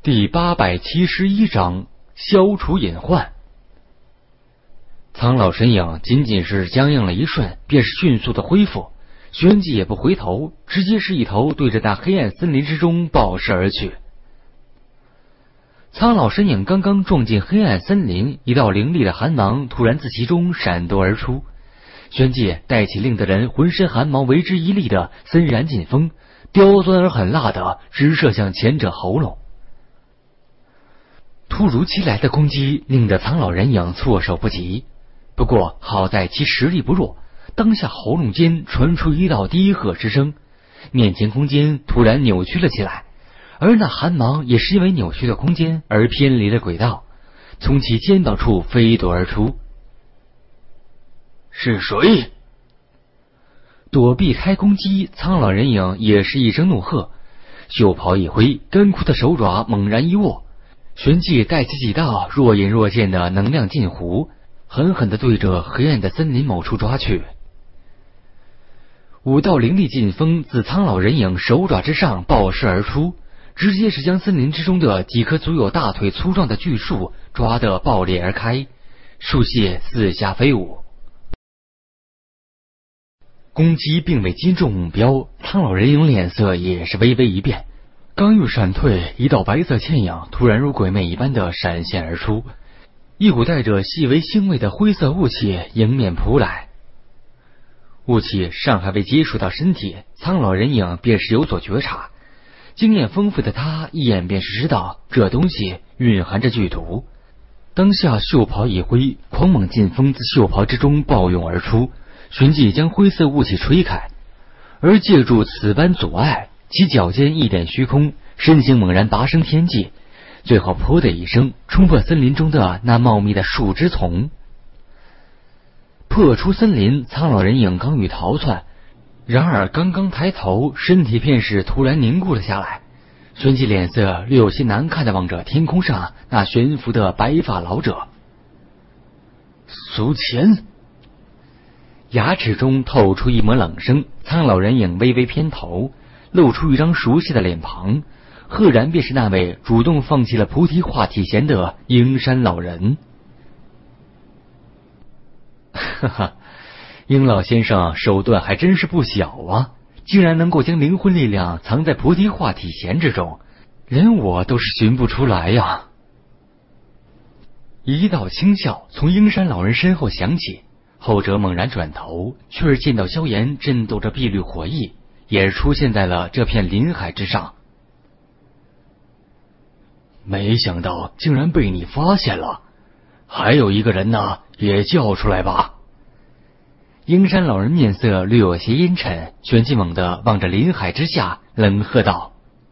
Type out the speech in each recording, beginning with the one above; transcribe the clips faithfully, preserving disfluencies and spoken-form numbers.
第八百七十一章消除隐患。苍老身影仅仅是僵硬了一瞬，便是迅速的恢复，旋即也不回头，直接是一头对着那黑暗森林之中暴噬而去。苍老身影刚刚撞进黑暗森林，一道凌厉的寒芒突然自其中闪躲而出，旋即带起令得人浑身汗毛为之一立的森然劲风，刁钻而狠辣的直射向前者喉咙。突如其来的攻击令得苍老人影措手不及，不过好在其实力不弱，当下喉咙间传出一道低喝之声，面前空间突然扭曲了起来，而那寒芒也是因为扭曲的空间而偏离了轨道，从其肩膀处飞夺而出。 是谁？ 躲避开攻击，苍老人影也是一声怒喝，袖袍一挥，干枯的手爪猛然一握，旋即带起几道若隐若现的能量劲弧，狠狠地对着黑暗的森林某处抓去。五道凌厉劲风自苍老人影手爪之上爆射而出，直接是将森林之中的几棵足有大腿粗壮的巨树抓得爆裂而开，树屑四下飞舞。攻击并未击中目标，苍老人影脸色也是微微一变，刚欲闪退，一道白色倩影突然如鬼魅一般的闪现而出，一股带着细微腥味的灰色雾气迎面扑来。雾气尚还未接触到身体，苍老人影便是有所觉察，经验丰富的他一眼便是知道这东西蕴含着剧毒，当下袖袍一挥，狂猛劲风自袖袍之中暴涌而出，旋即将灰色雾气吹开，而借助此般阻碍，其脚尖一点虚空，身形猛然拔升天际，最后噗的一声冲破森林中的那茂密的树枝丛。破出森林，苍老人影刚欲逃窜，然而刚刚抬头，身体便是突然凝固了下来，旋即脸色略有些难看的望着天空上那悬浮的白发老者。 苏浅， 牙齿中透出一抹冷声，苍老人影微微偏头，露出一张熟悉的脸庞，赫然便是那位主动放弃了菩提化体弦的鹰山老人。哈哈，鹰老先生手段还真是不小啊，竟然能够将灵魂力量藏在菩提化体弦之中，连我都是寻不出来呀。一道轻笑从鹰山老人身后响起，后者猛然转头，却是见到萧炎震动着碧绿火翼，也是出现在了这片林海之上。 没想到竟然被你发现了，还有一个人呢，也叫出来吧。 鹰山老人面色略有些阴沉，旋即猛地望着林海之下，冷喝道。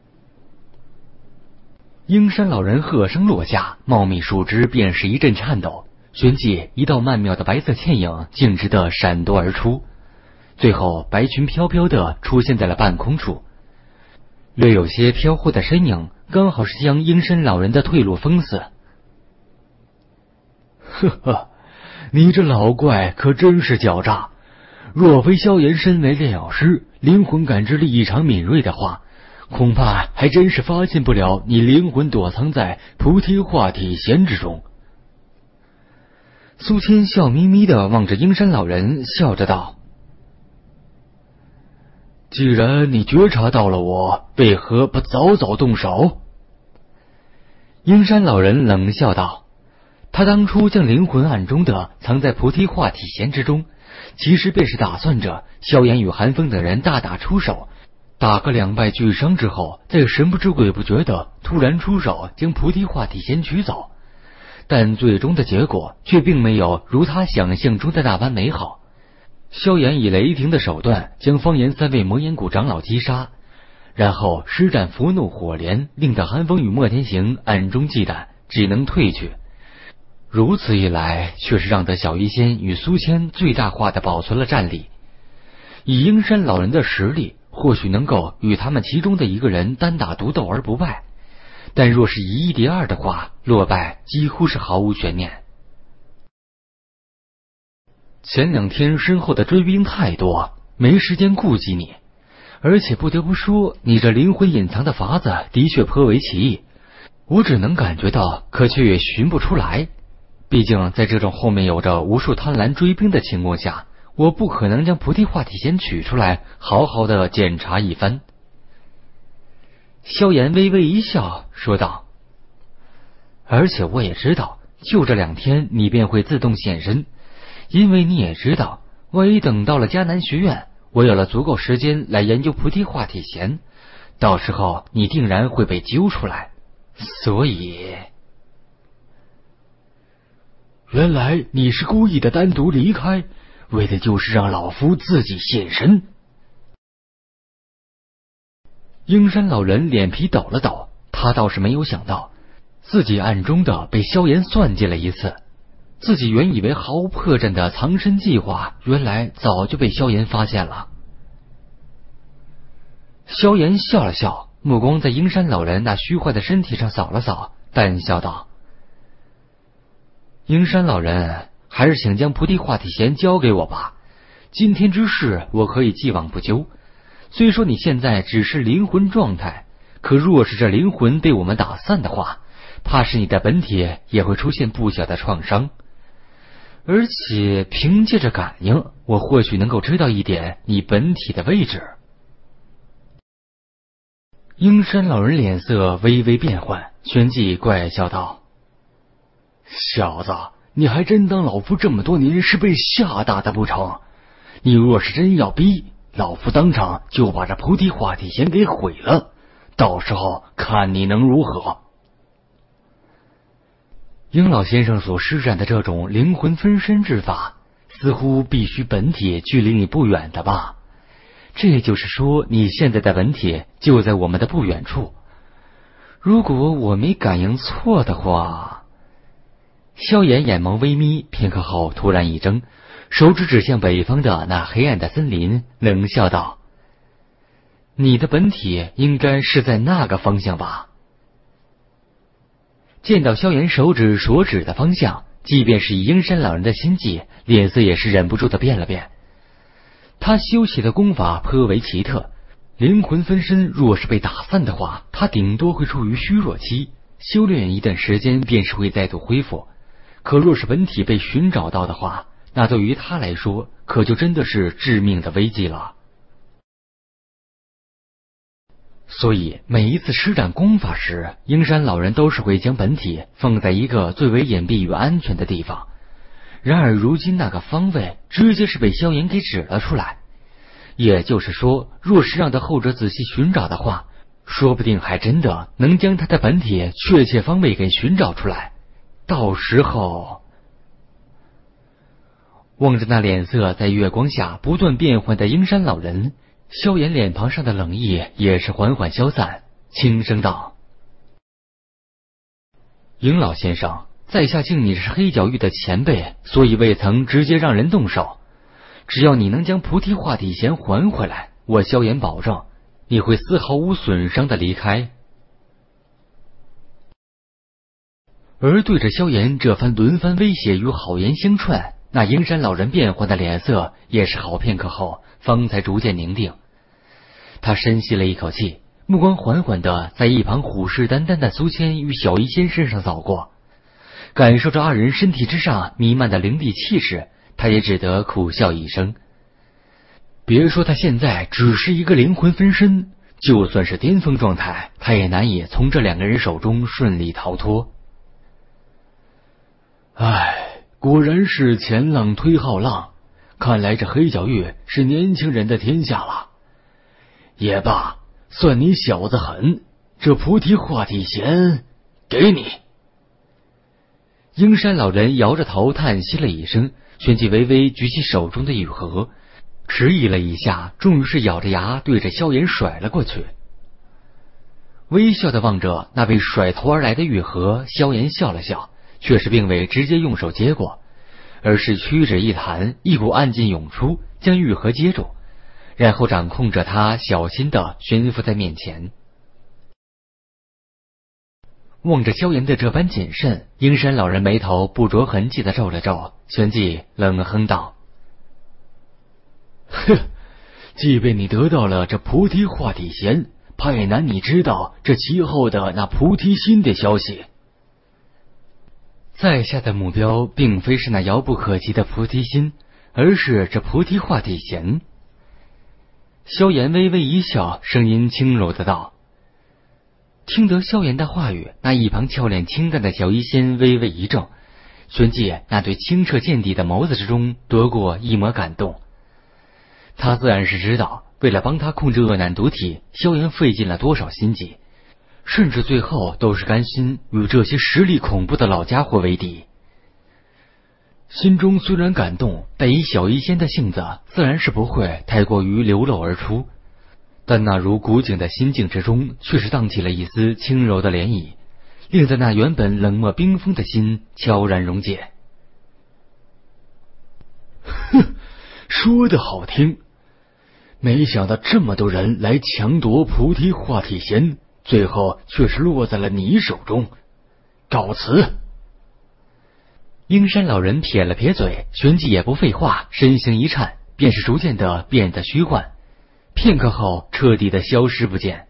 鹰山老人喝声落下，茂密树枝便是一阵颤抖，旋即一道曼妙的白色倩影径直的闪躲而出，最后白裙飘飘的出现在了半空处，略有些飘忽的身影刚好是将鹰山老人的退路封死。 呵呵，你这老怪可真是狡诈，若非萧炎身为炼药师，灵魂感知力异常敏锐的话，恐怕还真是发现不了你灵魂躲藏在菩提化体弦之中。 苏千笑眯眯地望着鹰山老人，笑着道： 既然你觉察到了我，为何不早早动手？ 鹰山老人冷笑道：他当初将灵魂暗中的藏在菩提化体弦之中，其实便是打算着萧炎与寒风等人大打出手，打个两败俱伤之后，再神不知鬼不觉的突然出手将菩提化体弦取走，但最终的结果却并没有如他想象中的那般美好。萧炎以雷霆的手段将方岩三位魔岩谷长老击杀，然后施展伏怒火莲，令得寒风与莫天行暗中忌惮，只能退去。如此一来，却是让得小医仙与苏千最大化的保存了战力。以鹰山老人的实力，或许能够与他们其中的一个人单打独斗而不败，但若是以一敌二的话，落败几乎是毫无悬念。前两天身后的追兵太多，没时间顾及你，而且不得不说，你这灵魂隐藏的法子的确颇为奇异。 我只能感觉到，可却也寻不出来。毕竟在这种后面有着无数贪婪追兵的情况下，我不可能将菩提化体仙取出来，好好的检查一番。萧炎微微一笑，说道：“而且我也知道，就这两天你便会自动现身，因为你也知道，万一等到了迦南学院，我有了足够时间来研究菩提化体弦，到时候你定然会被揪出来。所以， 原来你是故意的单独离开，为的就是让老夫自己现身。” 鹰山老人脸皮抖了抖，他倒是没有想到，自己暗中的被萧炎算计了一次。自己原以为毫无破绽的藏身计划，原来早就被萧炎发现了。萧炎笑了笑，目光在鹰山老人那虚幻的身体上扫了扫，淡笑道：“鹰山老人，还是请将菩提化体弦交给我吧。今天之事，我可以既往不咎。虽说你现在只是灵魂状态，可若是这灵魂被我们打散的话，怕是你的本体也会出现不小的创伤。而且凭借着感应，我或许能够知道一点你本体的位置。”鹰山老人脸色微微变幻，旋即怪笑道：“ 小子，你还真当老夫这么多年是被吓大的不成？你若是真要逼，老夫当场就把这菩提化体弦给毁了，到时候看你能如何。” 鹰老先生所施展的这种灵魂分身之法，似乎必须本体距离你不远的吧？这就是说，你现在的本体就在我们的不远处。如果我没感应错的话……萧炎眼眸微眯，片刻后突然一怔，手指指向北方的那黑暗的森林，冷笑道：“你的本体应该是在那个方向吧？”见到萧炎手指所指的方向，即便是以鹰山老人的心计，脸色也是忍不住的变了变。他修习的功法颇为奇特，灵魂分身若是被打散的话，他顶多会处于虚弱期，修炼一段时间便是会再度恢复。可若是本体被寻找到的话，那对于他来说，可就真的是致命的危机了。所以每一次施展功法时，鹰山老人都是会将本体放在一个最为隐蔽与安全的地方。然而如今那个方位直接是被萧炎给指了出来，也就是说，若是让他后者仔细寻找的话，说不定还真的能将他的本体确切方位给寻找出来。到时候，望着那脸色在月光下不断变换的鹰山老人，萧炎脸庞上的冷意也是缓缓消散，轻声道：“鹰老先生，在下敬你是黑角域的前辈，所以未曾直接让人动手。只要你能将菩提化体弦还回来，我萧炎保证你会丝毫无损伤的离开。”而对着萧炎这番轮番威胁与好言相劝，那鹰山老人变幻的脸色也是好片刻后方才逐渐凝定。他深吸了一口气，目光缓缓地在一旁虎视眈眈的苏谦与小医仙身上扫过，感受着二人身体之上弥漫的灵力气势，他也只得苦笑一声。别说他现在只是一个灵魂分身，就算是巅峰状态，他也难以从这两个人手中顺利逃脱。 唉，果然是前浪推后浪，看来这黑角域是年轻人的天下了。也罢，算你小子狠，这菩提化体弦给你。 鹰山老人摇着头叹息了一声，旋即微微举起手中的玉盒，迟疑了一下，终于是咬着牙对着萧炎甩了过去。微笑的望着那被甩头而来的玉盒，萧炎笑了笑，却是并未直接用手接过，而是屈指一弹，一股暗劲涌出，将玉盒接住，然后掌控着它，小心地悬浮在面前。望着萧炎的这般谨慎，鹰山老人眉头不着痕迹地皱了皱，旋即冷哼道：“ 哼，即便你得到了这菩提化体弦， 派男你知道这其后的那菩提心的消息。 在下的目标并非是那遥不可及的菩提心，而是这菩提化体弦。萧炎微微一笑，声音轻柔的道。听得萧炎的话语，那一旁俏脸清淡的小医仙微微一怔，旋即那对清澈见底的眸子之中夺过一抹感动。他自然是知道，为了帮他控制恶难毒体，萧炎费尽了多少心机，甚至最后都是甘心与这些实力恐怖的老家伙为敌。心中虽然感动，但以小医仙的性子，自然是不会太过于流露而出。但那如古井的心境之中，却是荡起了一丝轻柔的涟漪，令得那原本冷漠冰封的心悄然溶解。 哼，说的好听，没想到这么多人来抢夺菩提化体弦，最后却是落在了你手中。告辞。 鹰山老人撇了撇嘴，旋即也不废话，身形一颤，便是逐渐的变得虚幻，片刻后彻底的消失不见。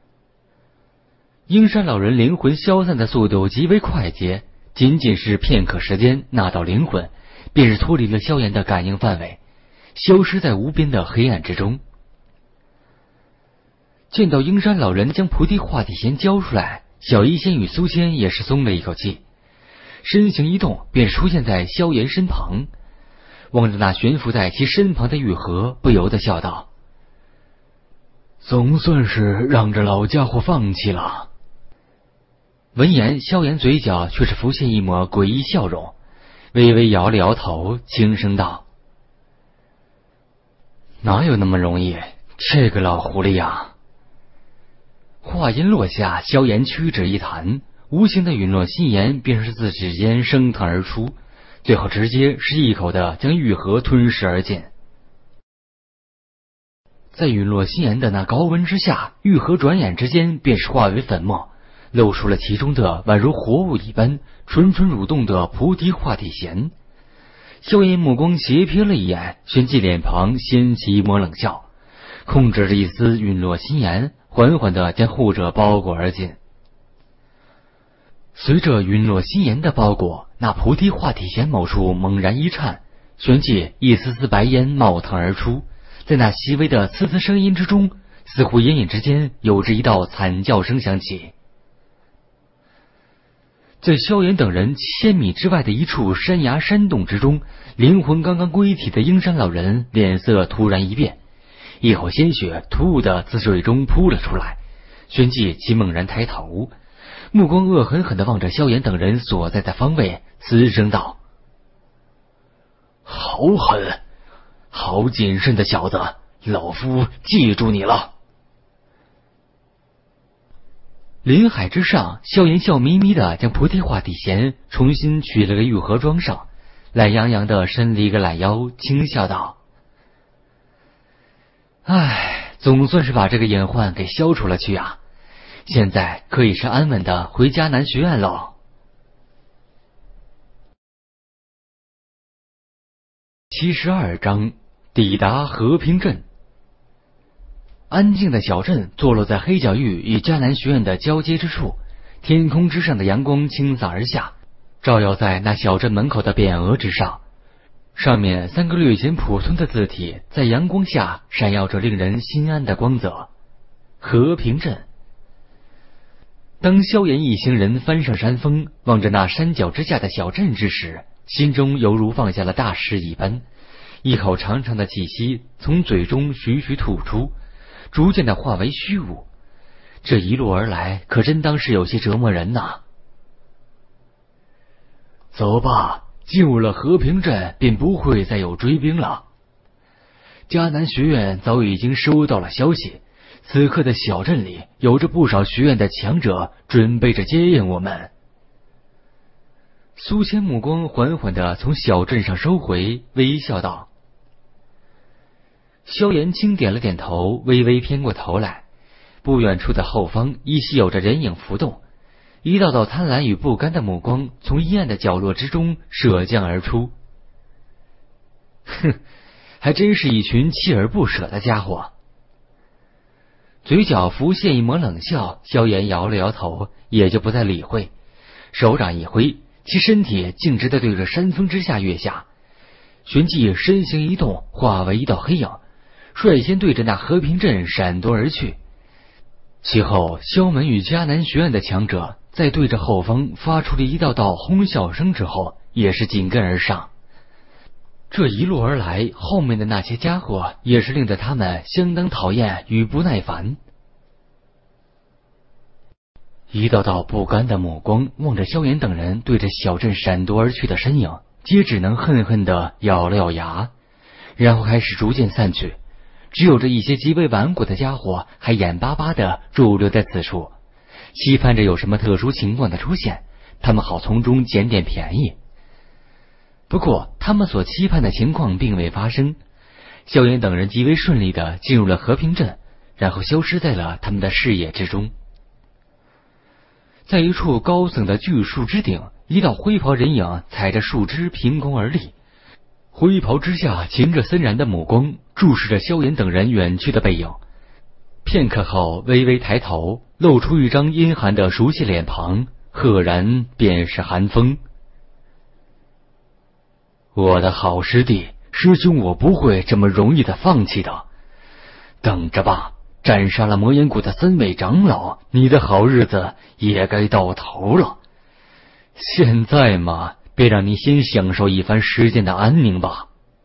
鹰山老人灵魂消散的速度极为快捷，仅仅是片刻时间，那道灵魂便是脱离了萧炎的感应范围，消失在无边的黑暗之中。见到鹰山老人将菩提化体弦交出来，小医仙与苏仙也是松了一口气，身形一动，便出现在萧炎身旁，望着那悬浮在其身旁的玉盒，不由得笑道： 总算是让这老家伙放弃了。 闻言，萧炎嘴角却是浮现一抹诡异笑容，微微摇了摇头，轻声道：哪有那么容易，这个老狐狸呀。话音落下，萧炎屈指一弹，无形的陨落心炎便是自指间升腾而出，最后直接是一口的将玉盒吞噬而尽。在陨落心炎的那高温之下，玉盒转眼之间便是化为粉末，露出了其中的宛如活物一般蠢蠢蠕动的菩提化体弦。萧炎目光斜瞥了一眼，旋即脸庞掀起一抹冷笑，控制着一丝陨落心炎，缓缓地将后者包裹而尽。随着陨落心炎的包裹，那菩提化体弦某处猛然一颤，旋即一丝丝白烟冒腾而出，在那细微的呲呲声音之中，似乎隐隐之间有着一道惨叫声响起。在萧炎等人千米之外的一处山崖山洞之中，灵魂刚刚归体的鹰山老人脸色突然一变，一口鲜血突兀的自水中扑了出来，旋即其猛然抬头，目光恶狠狠地望着萧炎等人所在的方位，嘶声道： 好狠，好谨慎的小子，老夫记住你了。 林海之上，萧炎笑眯眯的将菩提化体弦重新取了个玉盒装上，懒洋洋的伸了一个懒腰，轻笑道：唉，总算是把这个隐患给消除了去啊，现在可以是安稳的回迦南学院喽。七十二章，抵达和平镇。安静的小镇坐落在黑角域与迦南学院的交接之处，天空之上的阳光倾洒而下，照耀在那小镇门口的匾额之上，上面三个略显普通的字体在阳光下闪耀着令人心安的光泽。和平镇。当萧炎一行人翻上山峰，望着那山脚之下的小镇之时，心中犹如放下了大石一般，一口长长的气息从嘴中徐徐吐出，逐渐的化为虚无。这一路而来，可真当是有些折磨人呐。 走吧，进入了和平镇，便不会再有追兵了。迦南学院早已经收到了消息，此刻的小镇里有着不少学院的强者准备着接应我们。 苏仙目光缓缓地从小镇上收回，微笑道。萧炎轻点了点头，微微偏过头来，不远处的后方依稀有着人影浮动，一道道贪婪与不甘的目光从阴暗的角落之中射降而出。哼，还真是一群锲而不舍的家伙。 嘴角浮现一抹冷笑，萧炎摇了摇头，也就不再理会，手掌一挥，其身体径直地对着山峰之下跃下，旋即身形一动，化为一道黑影，率先对着那和平阵闪夺而去。其后，萧门与迦南学院的强者在对着后方发出了一道道哄笑声之后，也是紧跟而上。这一路而来，后面的那些家伙也是令得他们相当讨厌与不耐烦。一道道不甘的目光望着萧炎等人对着小镇闪夺而去的身影，皆只能恨恨地咬了咬牙，然后开始逐渐散去。只有这一些极为顽固的家伙还眼巴巴地驻留在此处，期盼着有什么特殊情况的出现，他们好从中捡点便宜。不过他们所期盼的情况并未发生，萧炎等人极为顺利地进入了和平镇，然后消失在了他们的视野之中。在一处高耸的巨树之顶，一道灰袍人影踩着树枝凭空而立，灰袍之下噙着森然的目光，注视着萧炎等人远去的背影。片刻后微微抬头，露出一张阴寒的熟悉脸庞，赫然便是寒风。我的好师弟，师兄我不会这么容易的放弃的，等着吧，斩杀了魔岩谷的三位长老，你的好日子也该到头了。现在嘛，别让你先享受一番时间的安宁吧。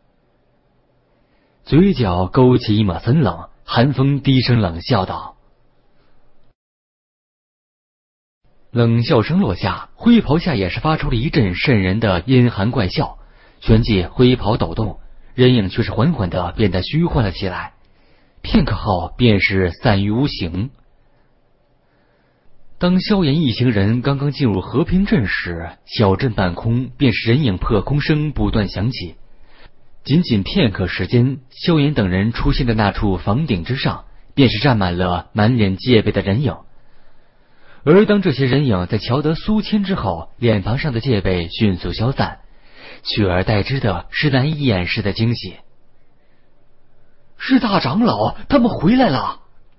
嘴角勾起一抹森冷，寒风低声冷笑道。冷笑声落下，灰袍下也是发出了一阵渗人的阴寒怪笑，旋即灰袍抖动，人影却是缓缓地变得虚幻了起来，片刻后便是散于无形。当萧炎一行人刚刚进入和平镇时，小镇半空便是人影破空声不断响起。仅仅片刻时间，萧炎等人出现的那处房顶之上，便是站满了满脸戒备的人影。而当这些人影在瞧得苏谦之后，脸庞上的戒备迅速消散，取而代之的是难以掩饰的惊喜。是大长老，他们回来了！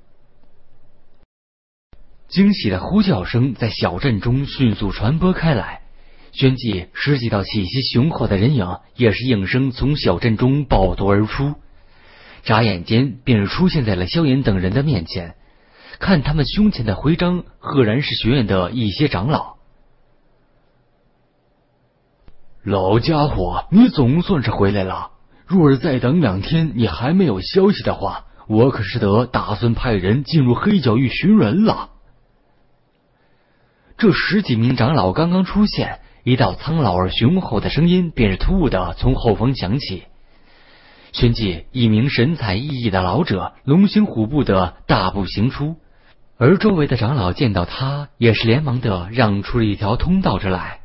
惊喜的呼叫声在小镇中迅速传播开来，旋即十几道气息雄厚的人影也是应声从小镇中爆夺而出，眨眼间便是出现在了萧炎等人的面前。看他们胸前的徽章，赫然是学院的一些长老。老家伙，你总算是回来了。若是再等两天你还没有消息的话，我可是得打算派人进入黑角域寻人了。这十几名长老刚刚出现，一道苍老而雄厚的声音便是突兀的从后方响起，旋即一名神采奕奕的老者龙行虎步的大步行出，而周围的长老见到他，也是连忙的让出了一条通道之来。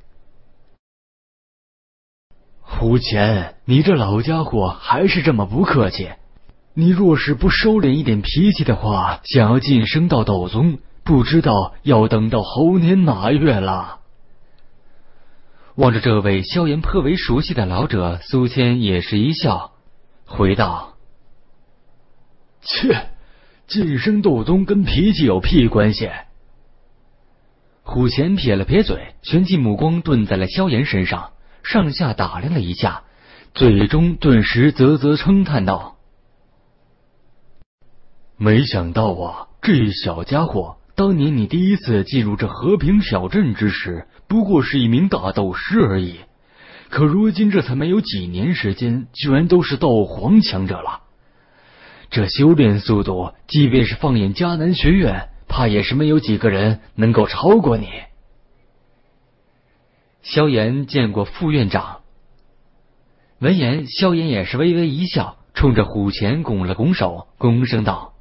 胡乾，你这老家伙还是这么不客气，你若是不收敛一点脾气的话，想要晋升到斗宗，不知道要等到猴年哪月了。望着这位萧炎颇为熟悉的老者，苏谦也是一笑，回道：切，晋升斗宗跟脾气有屁关系？虎钳撇了撇嘴，旋即目光顿在了萧炎身上，上下打量了一下，嘴中顿时啧啧称叹道：没想到啊，这小家伙当年你第一次进入这和平小镇之时，不过是一名大斗师而已，可如今这才没有几年时间，居然都是斗皇强者了。这修炼速度，即便是放眼迦南学院，怕也是没有几个人能够超过你。萧炎见过副院长。闻言，萧炎也是微微一笑，冲着虎钳拱了拱手，躬声道：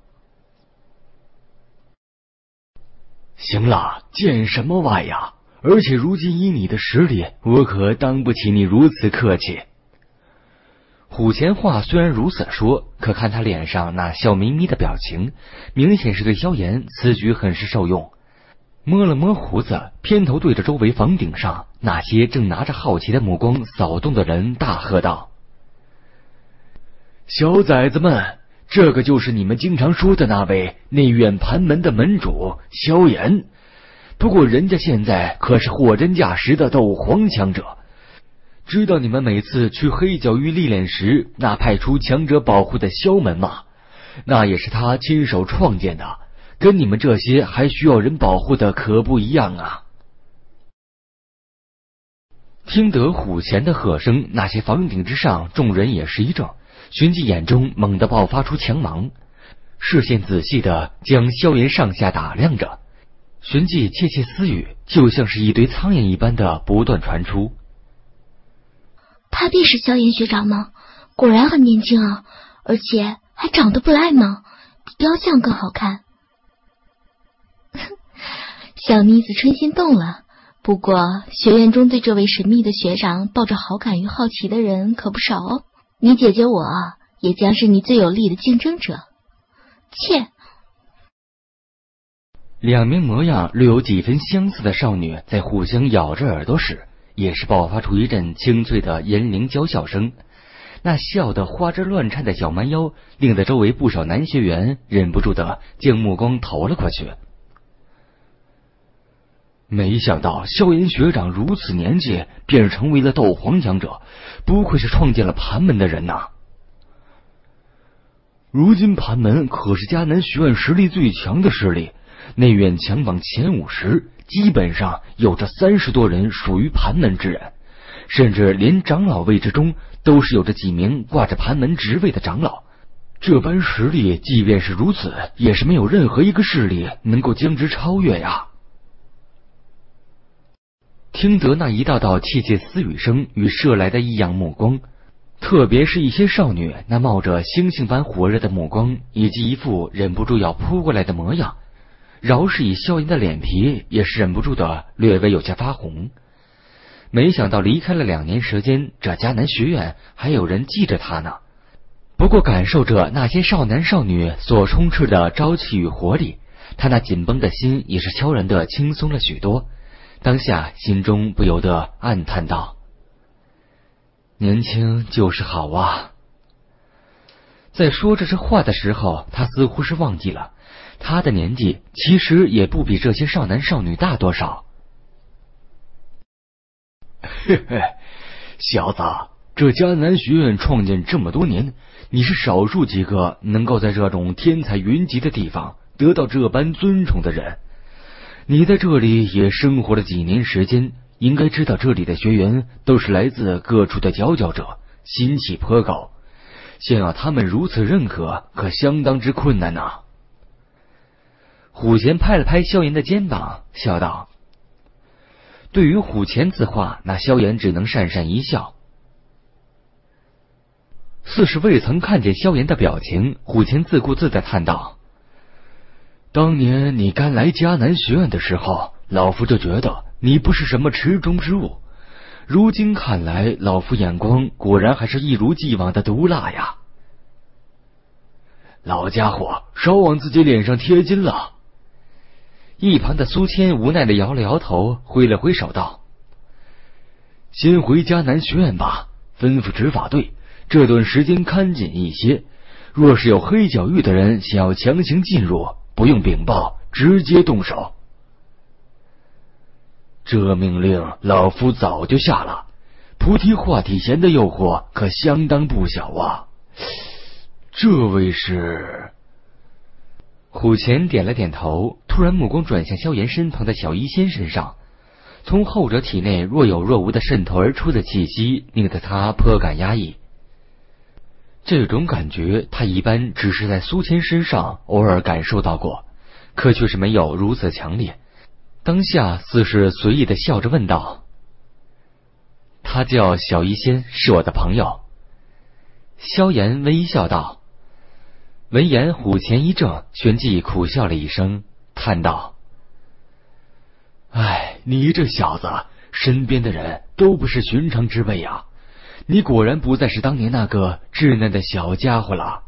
行了，见什么外呀？而且如今以你的实力，我可当不起你如此客气。虎钳话虽然如此说，可看他脸上那笑眯眯的表情，明显是对萧炎此举很是受用。摸了摸胡子，偏头对着周围房顶上那些正拿着好奇的目光扫动的人大喝道：小崽子们， 这个就是你们经常说的那位内院盘门的门主萧炎。不过人家现在可是货真价实的斗皇强者。知道你们每次去黑角域历练时，那派出强者保护的萧门吗？那也是他亲手创建的，跟你们这些还需要人保护的可不一样啊。 听得虎钳的喝声，那些房顶之上众人也是一怔，旋即眼中猛地爆发出强芒，视线仔细的将萧炎上下打量着，旋即窃窃私语，就像是一堆苍蝇一般的不断传出。 他便是萧炎学长吗？果然很年轻啊，而且还长得不赖嘛，比雕像更好看。小妮子春心动了。不过学院中对这位神秘的学长抱着好感与好奇的人可不少哦。你姐姐我也将是你最有力的竞争者。切！ 两名模样略有几分相似的少女在互相咬着耳朵时，也是爆发出一阵清脆的银铃娇笑声。那笑得花枝乱颤的小蛮腰，令得周围不少男学员忍不住的将目光投了过去。没想到萧炎学长如此年纪便是成为了斗皇强者，不愧是创建了盘门的人呐、啊！如今盘门可是迦南学院实力最强的势力，内院强榜前五十，基本上有着三十多人属于盘门之人，甚至连长老位置中都是有着几名挂着盘门职位的长老。这般实力，即便是如此，也是没有任何一个势力能够将之超越呀！听得那一道道窃窃私语声与射来的异样目光，特别是一些少女那冒着星星般火热的目光，以及一副忍不住要扑过来的模样，饶是以萧炎的脸皮也是忍不住的略微有些发红。没想到离开了两年时间，这迦南学院还有人记着他呢。不过感受着那些少男少女所充斥的朝气与活力，他那紧绷的心也是悄然的轻松了许多。当下心中不由得暗叹道：年轻就是好啊。在说这些话的时候，他似乎是忘记了他的年纪其实也不比这些少男少女大多少。 嘿嘿，小子，这迦南学院创建这么多年，你是少数几个能够在这种天才云集的地方得到这般尊崇的人。你在这里也生活了几年时间，应该知道这里的学员都是来自各处的佼佼者，心气颇高，想要他们如此认可，可相当之困难呐、啊。 虎钳拍了拍萧炎的肩膀，笑道：对于虎钳此话，那萧炎只能讪讪一笑。似是未曾看见萧炎的表情，虎钳自顾自地叹道： 当年你刚来迦南学院的时候，老夫就觉得你不是什么池中之物，如今看来，老夫眼光果然还是一如既往的毒辣呀。老家伙少往自己脸上贴金了。 一旁的苏谦无奈的摇了摇头，挥了挥手道： 先回迦南学院吧，吩咐执法队这段时间看紧一些，若是有黑角域的人想要强行进入，不用禀报，直接动手。这命令老夫早就下了，菩提化体弦的诱惑可相当不小啊。这位是？ 虎钳点了点头，突然目光转向萧炎身旁的小医仙身上，从后者体内若有若无的渗透而出的气息，令得他颇感压抑。这种感觉他一般只是在苏谦身上偶尔感受到过，可却是没有如此强烈。当下似是随意的笑着问道：他叫小医仙，是我的朋友。萧炎微笑道。闻言虎钳一怔，旋即苦笑了一声，叹道： 哎，你这小子身边的人都不是寻常之辈啊，你果然不再是当年那个稚嫩的小家伙了。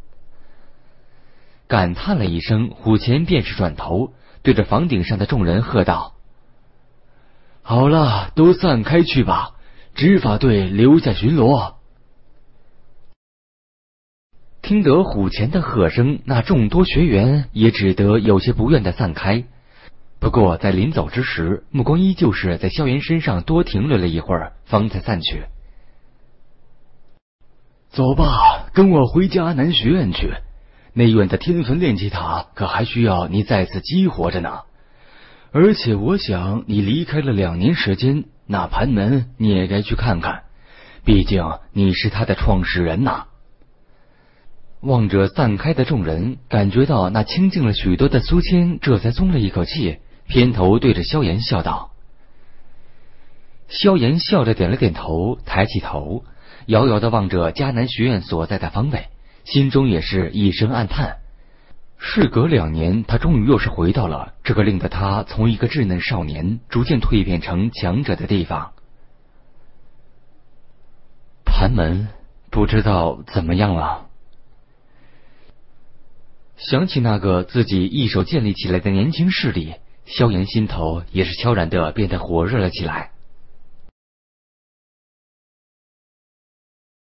感叹了一声，虎钳便是转头对着房顶上的众人喝道： 好了，都散开去吧，执法队留下巡逻。 听得虎钳的喝声，那众多学员也只得有些不愿的散开。不过在临走之时，目光依旧是在萧炎身上多停留了一会儿，方才散去。 走吧，跟我回迦南学院去。内院的天坟炼气塔可还需要你再次激活着呢。而且我想你离开了两年时间，那盘门你也该去看看，毕竟你是他的创始人呐。 望着散开的众人，感觉到那清静了许多的苏谦这才松了一口气，偏头对着萧炎笑道。萧炎笑着点了点头，抬起头，遥遥地望着迦南学院所在的方位，心中也是一声暗叹。事隔两年，他终于又是回到了这个令得他从一个稚嫩少年逐渐蜕变成强者的地方。盘门不知道怎么样了。想起那个自己一手建立起来的年轻势力，萧炎心头也是悄然地变得火热了起来。